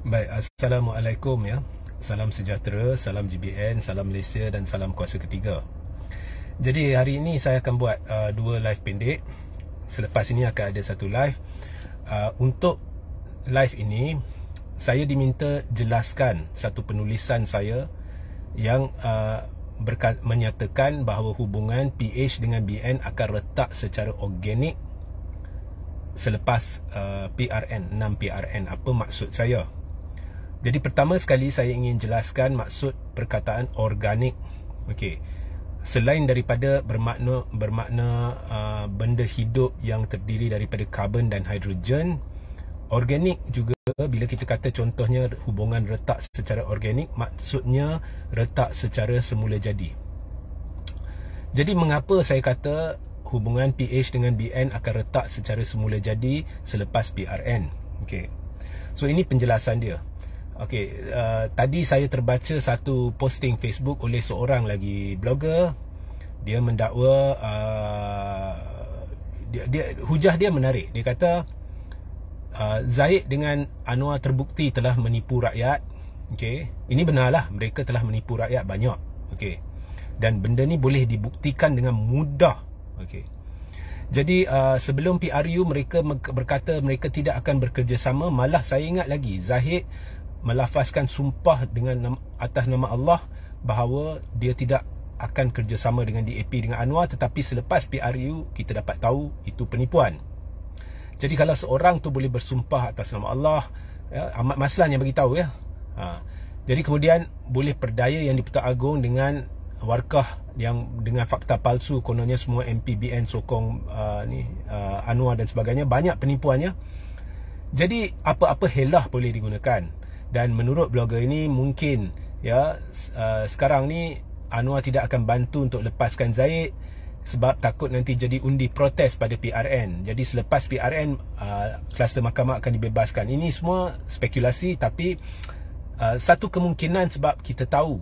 Baik, Assalamualaikum ya. Salam sejahtera, salam GBN, salam Malaysia dan salam kuasa ketiga. Jadi hari ini saya akan buat dua live pendek. Selepas ini akan ada satu live. Untuk live ini saya diminta jelaskan satu penulisan saya yang menyatakan bahawa hubungan PH dengan BN akan retak secara organik selepas PRN, 6 PRN. Apa maksud saya? Jadi pertama sekali saya ingin jelaskan maksud perkataan organik. Okey. Selain daripada bermakna benda hidup yang terdiri daripada karbon dan hidrogen, organik juga bila kita kata contohnya hubungan retak secara organik, maksudnya retak secara semula jadi. Jadi mengapa saya kata hubungan PH dengan BN akan retak secara semula jadi selepas PRN? Okey. So ini penjelasan dia. Okey, tadi saya terbaca satu posting Facebook oleh seorang lagi blogger. Dia mendakwa hujah dia menarik. Dia kata Zahid dengan Anwar terbukti telah menipu rakyat. Okey, ini benarlah, mereka telah menipu rakyat banyak. Okey. Dan benda ni boleh dibuktikan dengan mudah. Okey. Jadi sebelum PRU mereka berkata mereka tidak akan bekerjasama, malah saya ingat lagi Zahid melafazkan sumpah dengan atas nama Allah bahawa dia tidak akan kerjasama dengan DAP dengan Anwar, tetapi selepas PRU kita dapat tahu itu penipuan. Jadi kalau seorang tu boleh bersumpah atas nama Allah, ya, Ahmad Maslan yang bagi tahu ya. Jadi kemudian boleh perdaya yang di-Pertuan Agong dengan warkah yang dengan fakta palsu, kononnya semua MPBN sokong Anwar dan sebagainya, banyak penipuannya. Jadi apa-apa helah boleh digunakan. Dan menurut blogger ini mungkin ya sekarang ni Anwar tidak akan bantu untuk lepaskan Zahid sebab takut nanti jadi undi protes pada PRN. Jadi selepas PRN kluster mahkamah akan dibebaskan. Ini semua spekulasi, tapi satu kemungkinan sebab kita tahu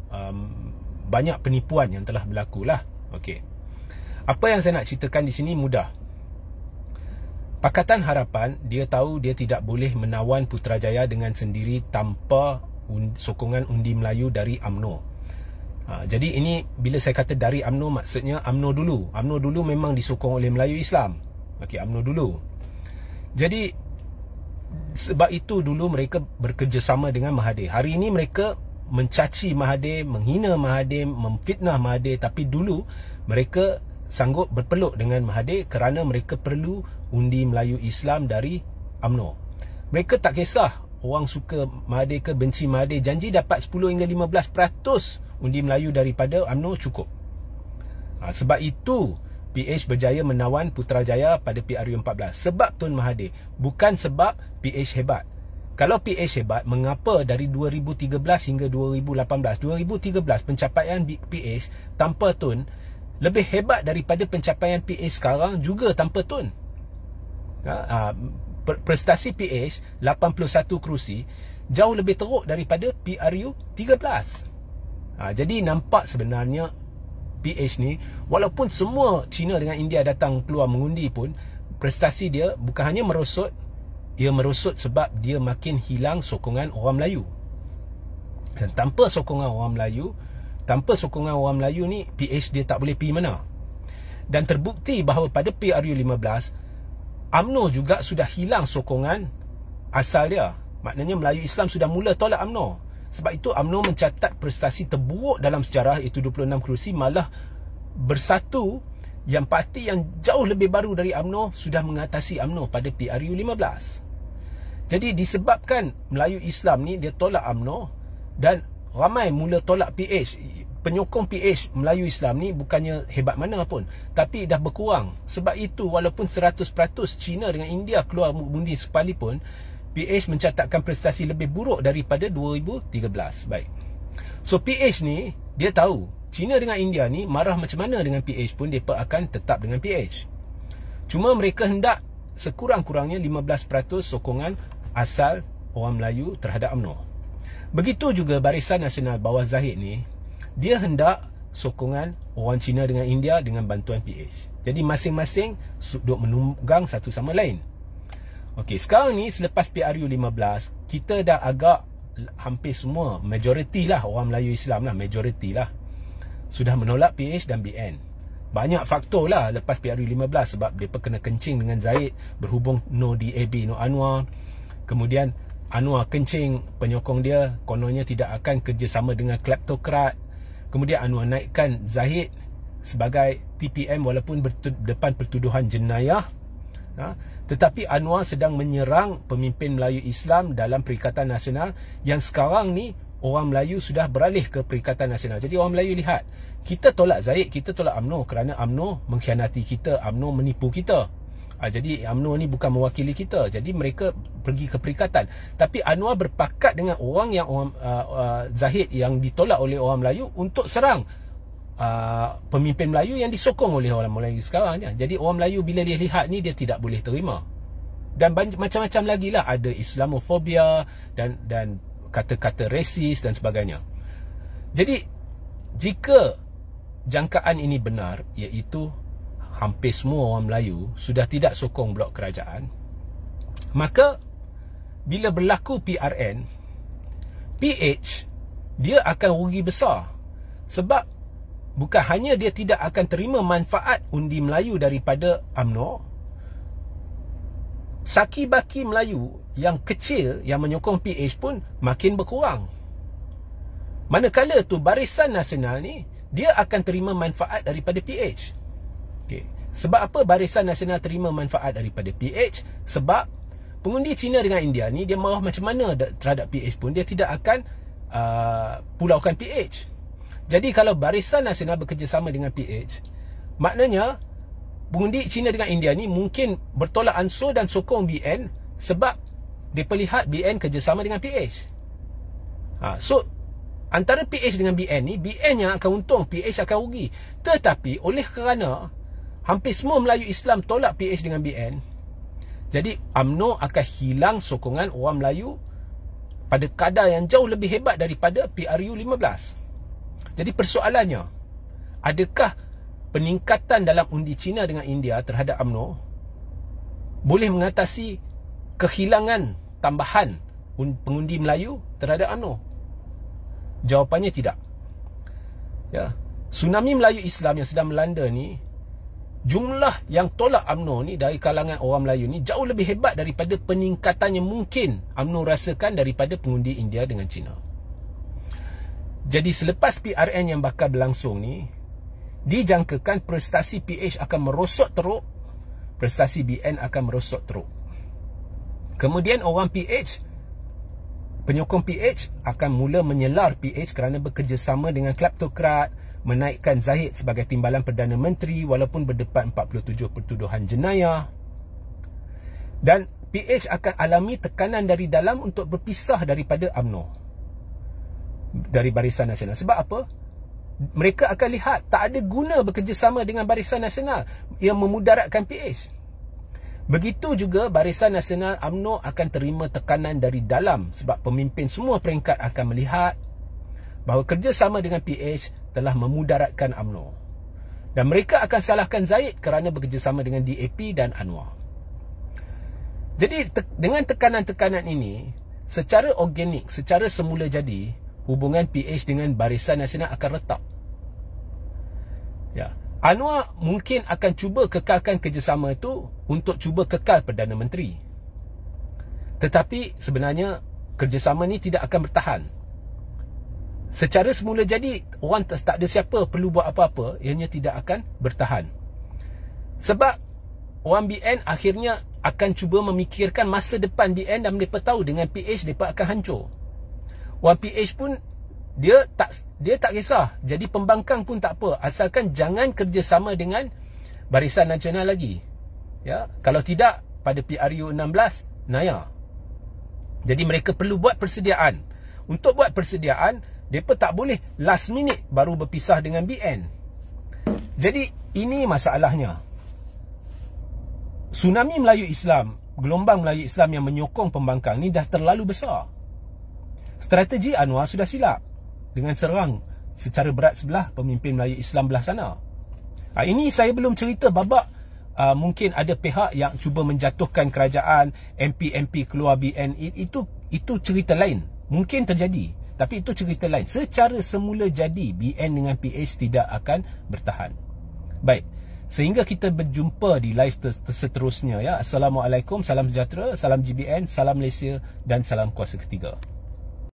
banyak penipuan yang telah berlaku lah. Okey. Apa yang saya nak ceritakan di sini mudah. Pakatan Harapan dia tahu dia tidak boleh menawan Putrajaya dengan sendiri tanpa sokongan undi Melayu dari UMNO. Jadi ini bila saya kata dari UMNO, maksudnya UMNO dulu. UMNO dulu memang disokong oleh Melayu Islam. Okey, UMNO dulu. Jadi sebab itu dulu mereka bekerjasama dengan Mahathir. Hari ini mereka mencaci Mahathir, menghina Mahathir, memfitnah Mahathir, tapi dulu mereka sanggup berpeluk dengan Mahathir kerana mereka perlu undi Melayu Islam dari UMNO. Mereka tak kisah orang suka Mahathir ke benci Mahathir, janji dapat 10 hingga 15% undi Melayu daripada UMNO cukup. Sebab itu PH berjaya menawan Putrajaya pada PRU 14 sebab Tun Mahathir, bukan sebab PH hebat. Kalau PH hebat, mengapa dari 2013 hingga 2018, 2013 pencapaian PH tanpa Tun lebih hebat daripada pencapaian PH sekarang juga tanpa Tun. Prestasi PH 81 kerusi jauh lebih teruk daripada PRU 13. Jadi nampak sebenarnya PH ni, walaupun semua China dengan India datang keluar mengundi pun, prestasi dia bukan hanya merosot, ia merosot sebab dia makin hilang sokongan orang Melayu. Dan tanpa sokongan orang Melayu ni, PH dia tak boleh pergi mana. Dan terbukti bahawa pada PRU 15 UMNO juga sudah hilang sokongan asal dia. Maknanya Melayu Islam sudah mula tolak UMNO. Sebab itu UMNO mencatat prestasi terburuk dalam sejarah, iaitu 26 kerusi, malah bersatu yang parti yang jauh lebih baru dari UMNO sudah mengatasi UMNO pada PRU 15. Jadi disebabkan Melayu Islam ni dia tolak UMNO dan ramai mula tolak PH. Penyokong PH Melayu Islam ni bukannya hebat mana pun, tapi dah berkurang. Sebab itu walaupun 100% China dengan India keluar undi sekalipun, PH mencatatkan prestasi lebih buruk daripada 2013. Baik. So PH ni dia tahu China dengan India ni marah macam mana dengan PH pun mereka akan tetap dengan PH. Cuma mereka hendak sekurang-kurangnya 15% sokongan asal orang Melayu terhadap UMNO. Begitu juga Barisan Nasional bawah Zahid ni, dia hendak sokongan orang Cina dengan India dengan bantuan PH. Jadi masing-masing duk menunggang satu sama lain. Okey, sekarang ni selepas PRU 15, kita dah agak hampir semua, majoriti lah orang Melayu Islam lah, majoriti lah, sudah menolak PH dan BN. Banyak faktor lah lepas PRU 15, sebab mereka kena kencing dengan Zahid berhubung no DAB, no Anwar. Kemudian Anwar kencing penyokong dia, kononnya tidak akan kerjasama dengan kleptokrat. Kemudian Anwar naikkan Zahid sebagai TPM walaupun depan pertuduhan jenayah. Tetapi Anwar sedang menyerang pemimpin Melayu Islam dalam Perikatan Nasional, yang sekarang ni orang Melayu sudah beralih ke Perikatan Nasional. Jadi orang Melayu lihat, kita tolak Zahid, kita tolak UMNO kerana UMNO mengkhianati kita, UMNO menipu kita. Jadi UMNO ni bukan mewakili kita. Jadi mereka pergi ke perikatan. Tapi Anwar berpakat dengan orang yang Zahid yang ditolak oleh orang Melayu untuk serang pemimpin Melayu yang disokong oleh orang Melayu sekarang. Jadi orang Melayu bila dia lihat ni, dia tidak boleh terima. Dan macam-macam lagi lah, ada Islamofobia dan kata-kata resis dan sebagainya. Jadi jika jangkaan ini benar, iaitu hampir semua orang Melayu sudah tidak sokong blok kerajaan, maka bila berlaku PRN, PH dia akan rugi besar. Sebab bukan hanya dia tidak akan terima manfaat undi Melayu daripada UMNO, saki-baki Melayu yang kecil yang menyokong PH pun makin berkurang. Manakala tu Barisan Nasional ni, dia akan terima manfaat daripada PH. Okay. Sebab apa Barisan Nasional terima manfaat daripada PH? Sebab pengundi Cina dengan India ni, dia marah macam mana terhadap PH pun, dia tidak akan pulaukan PH. Jadi kalau Barisan Nasional bekerjasama dengan PH, maknanya pengundi Cina dengan India ni mungkin bertolak ansur dan sokong BN, sebab mereka lihat BN kerjasama dengan PH. So antara PH dengan BN ni, BN yang akan untung, PH akan rugi. Tetapi oleh kerana hampir semua Melayu Islam tolak PH dengan BN, jadi UMNO akan hilang sokongan orang Melayu pada kadar yang jauh lebih hebat daripada PRU 15. Jadi persoalannya, adakah peningkatan dalam undi Cina dengan India terhadap UMNO boleh mengatasi kehilangan tambahan pengundi Melayu terhadap UMNO? Jawapannya tidak. Tsunami Melayu Islam yang sedang melanda ni, jumlah yang tolak UMNO ni dari kalangan orang Melayu ni jauh lebih hebat daripada peningkatan yang mungkin UMNO rasakan daripada pengundi India dengan Cina. Jadi selepas PRN yang bakal berlangsung ni, dijangkakan prestasi PH akan merosot teruk, prestasi BN akan merosot teruk. Kemudian orang PH, penyokong PH akan mula menyelar PH kerana bekerjasama dengan kleptokrat, menaikkan Zahid sebagai timbalan Perdana Menteri walaupun berdepan 47 pertuduhan jenayah. Dan PH akan alami tekanan dari dalam untuk berpisah daripada UMNO, dari Barisan Nasional. Sebab apa? Mereka akan lihat tak ada guna bekerjasama dengan Barisan Nasional yang memudaratkan PH. Begitu juga Barisan Nasional, UMNO akan terima tekanan dari dalam, sebab pemimpin semua peringkat akan melihat bahawa kerjasama dengan PH telah memudaratkan UMNO. Dan mereka akan salahkan Zahid kerana bekerjasama dengan DAP dan Anwar. Jadi dengan tekanan-tekanan ini, secara organik, secara semula jadi, hubungan PH dengan Barisan Nasional akan retak. Anwar mungkin akan cuba kekalkan kerjasama itu untuk cuba kekal Perdana Menteri. Tetapi sebenarnya kerjasama ni tidak akan bertahan. Secara semula jadi, orang tak ada siapa perlu buat apa-apa, ianya tidak akan bertahan. Sebab orang BN akhirnya akan cuba memikirkan masa depan BN, dan mereka tahu dengan PH mereka akan hancur. Orang PH pun dia tak kisah jadi pembangkang pun tak apa, asalkan jangan kerjasama dengan Barisan Nasional lagi. Kalau tidak, pada PRU 16 naya. Jadi mereka perlu buat persediaan. Untuk buat persediaan, mereka tak boleh last minute baru berpisah dengan BN. Jadi ini masalahnya. Tsunami Melayu Islam, gelombang Melayu Islam yang menyokong pembangkang ni dah terlalu besar. Strategi Anwar sudah silap dengan serang secara berat sebelah pemimpin Melayu Islam belah sana. Ini saya belum cerita babak mungkin ada pihak yang cuba menjatuhkan kerajaan, MP keluar BN, itu cerita lain. Mungkin terjadi, tapi itu cerita lain. Secara semula jadi, BN dengan PH tidak akan bertahan. Baik, sehingga kita berjumpa di live seterusnya ya. Assalamualaikum, salam sejahtera, salam GBN, salam Malaysia dan salam kuasa ketiga.